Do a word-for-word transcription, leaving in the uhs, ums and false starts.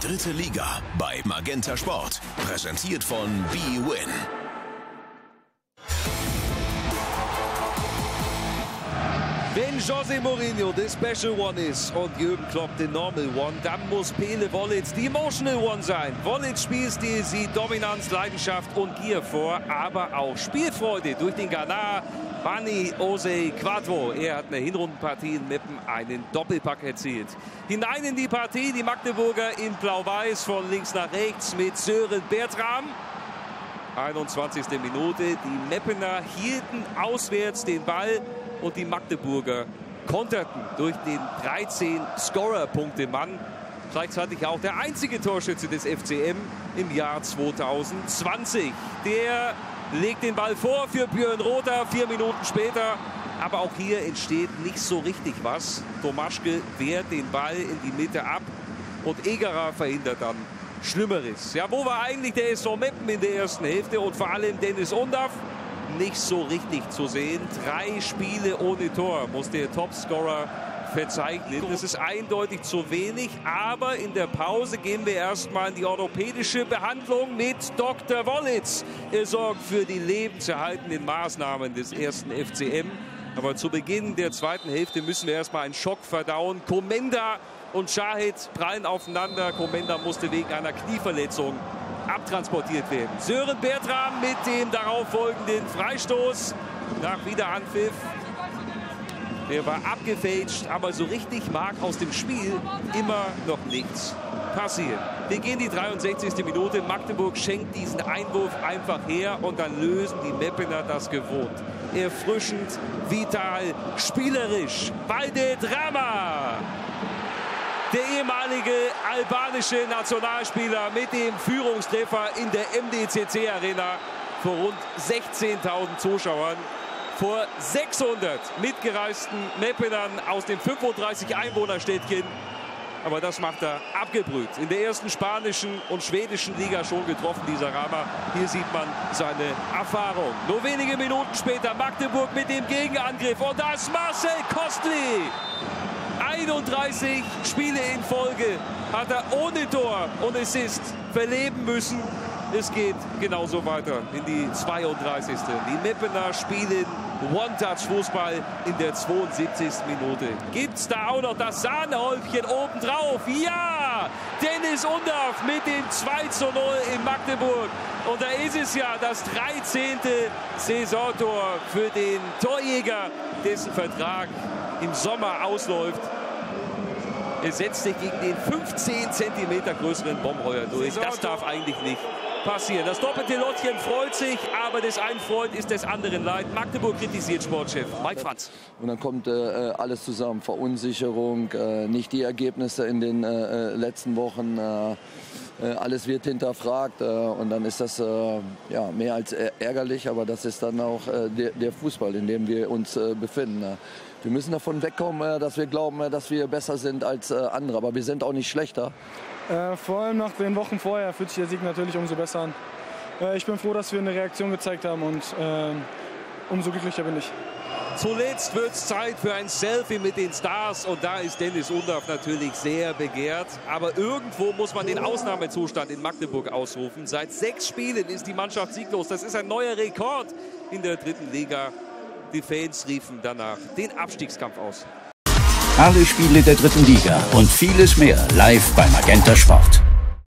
dritte Liga bei Magenta Sport. Präsentiert von bwin. Wenn José Mourinho der Special One ist und Jürgen Klopp der Normal One, dann muss Pele Wollitz die Emotional One sein. Wollitz Spielstil sieht Dominanz, Leidenschaft und Gier vor, aber auch Spielfreude durch den Ghana Bani Ose Quadro. Er hat eine Hinrundenpartie in Meppen einen Doppelpack erzielt. Hinein in die Partie, die Magdeburger in Blau-Weiß von links nach rechts mit Sören Bertram. einundzwanzigste Minute, die Meppener hielten auswärts den Ball und die Magdeburger konterten durch den dreizehn Scorer-Punkte-Mann. Gleichzeitig auch der einzige Torschütze des F C M im Jahr zweitausendzwanzig. Der legt den Ball vor für Björn Rother, vier Minuten später. Aber auch hier entsteht nicht so richtig was. Tomaschke wehrt den Ball in die Mitte ab und Egerer verhindert dann Schlimmeres. Ja, wo war eigentlich der S V Meppen in der ersten Hälfte und vor allem Dennis Undaff? Nicht so richtig zu sehen. Drei Spiele ohne Tor muss der Topscorer verzeichnen. Das ist eindeutig zu wenig, aber in der Pause gehen wir erstmal in die orthopädische Behandlung mit Doktor Wollitz. Er sorgt für die lebenserhaltenden Maßnahmen des ersten F C M. Aber zu Beginn der zweiten Hälfte müssen wir erstmal einen Schock verdauen. Komenda und Shahid prallen aufeinander. Komenda musste wegen einer Knieverletzung abtransportiert werden. Sören Bertram mit dem darauffolgenden Freistoß nach Wiederanpfiff. Der war abgefälscht, aber so richtig mag aus dem Spiel immer noch nichts passieren. Wir gehen die dreiundsechzigste Minute. Magdeburg schenkt diesen Einwurf einfach her und dann lösen die Meppener das gewohnt. Erfrischend, vital, spielerisch. Valdedrama! Der ehemalige albanische Nationalspieler mit dem Führungstreffer in der M D C C Arena vor rund sechzehntausend Zuschauern. Vor sechshundert mitgereisten Meppenern aus dem fünfunddreißig Einwohnerstädtchen. Aber das macht er abgebrüht. In der ersten spanischen und schwedischen Liga schon getroffen, dieser Rama. Hier sieht man seine Erfahrung. Nur wenige Minuten später Magdeburg mit dem Gegenangriff. Und da ist Marcel Kostli. einunddreißig Spiele in Folge hat er ohne Tor und Assist verleben müssen. Es geht genauso weiter in die zweiunddreißigste Die Meppener spielen One-Touch-Fußball in der zweiundsiebzigsten Minute. Gibt es da auch noch das Sahnehäubchen obendrauf? Ja! Dennis Undaff mit dem zwei zu null in Magdeburg. Und da ist es ja das dreizehnte Saisontor für den Torjäger, dessen Vertrag im Sommer ausläuft. Er setzt sich gegen den fünfzehn Zentimeter größeren Bombenheuer durch. Das darf eigentlich nicht passieren. Das doppelte Lottchen freut sich, aber des einen Freund ist des anderen leid. Magdeburg kritisiert Sportchef Mike Franz. Und dann kommt äh, alles zusammen. Verunsicherung, äh, nicht die Ergebnisse in den äh, letzten Wochen. Äh, äh, alles wird hinterfragt äh, und dann ist das äh, ja, mehr als ärgerlich, aber das ist dann auch äh, der, der Fußball, in dem wir uns äh, befinden. Äh. Wir müssen davon wegkommen, dass wir glauben, dass wir besser sind als andere. Aber wir sind auch nicht schlechter. Äh, vor allem nach den Wochen vorher fühlt sich der Sieg natürlich umso besser an. Äh, ich bin froh, dass wir eine Reaktion gezeigt haben und äh, umso glücklicher bin ich. Zuletzt wird es Zeit für ein Selfie mit den Stars und da ist Dennis Undaff natürlich sehr begehrt. Aber irgendwo muss man den Ausnahmezustand in Magdeburg ausrufen. Seit sechs Spielen ist die Mannschaft sieglos. Das ist ein neuer Rekord in der dritten Liga. Die Fans riefen danach den Abstiegskampf aus. Alle Spiele der dritten Liga und vieles mehr live bei Magenta Sport.